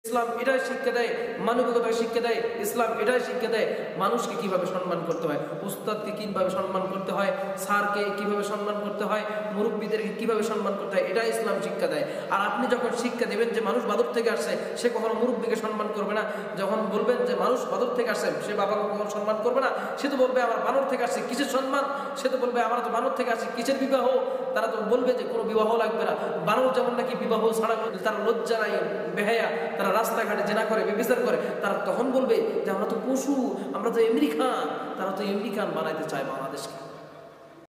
ইসলাম এটাই শিক্ষা দেয়, মানবিকতা শিক্ষা দেয়। ইসলাম এটাই শিক্ষা দেয় মানুষকে কিভাবে সম্মান করতে হয়, উস্তাদকে কিভাবে সম্মান করতে হয়, স্যারকে কিভাবে সম্মান করতে হয়, মুরব্বীদেরকে কিভাবে সম্মান করতে হয়, এটাই ইসলাম শিক্ষা দেয়। আর আপনি যখন শিক্ষা দেবেন যে মানুষ বাদর থেকে আসছে, সে কখনো মুরব্বীকে সম্মান করবে না। যখন বলবেন যে মানুষ বাদর থেকে আসছে, সে বাবাকে কখনো সম্মান করবে না। সে তো বলবে আমার বানর থেকে আসছে, কিসের সম্মান? সে তো বলবে আমরা তো বানর থেকে আসছি, কিসের বিবাহ? তারা তো বলবে যে কোনো বিবাহ লাগবে না। বানর যেমন নাকি বিবাহ ছাড়া তারা লজ্জা নাই, বেহায়া, তারা রাস্তাঘাটে জেনা করে, ব্যভিচার করে, তারা তখন বলবে যে আমরা তো পশু, আমরা তো আমেরিকান। তারা তো আমেরিকান বানাইতে চায় বাংলাদেশকে।